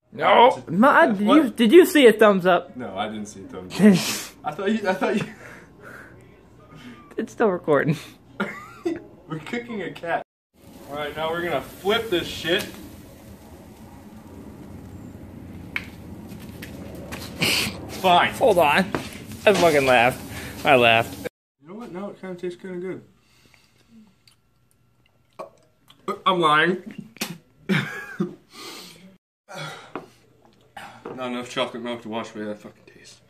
No, did you see a thumbs up? No, I didn't see a thumbs up. I thought you. It's still recording. We're cooking a cat. All right, now we're gonna flip this shit. Fine. Hold on. I fucking laughed. I laughed. You know what? Now it kind of tastes kind of good. I'm lying. Not enough chocolate milk to wash away that fucking taste.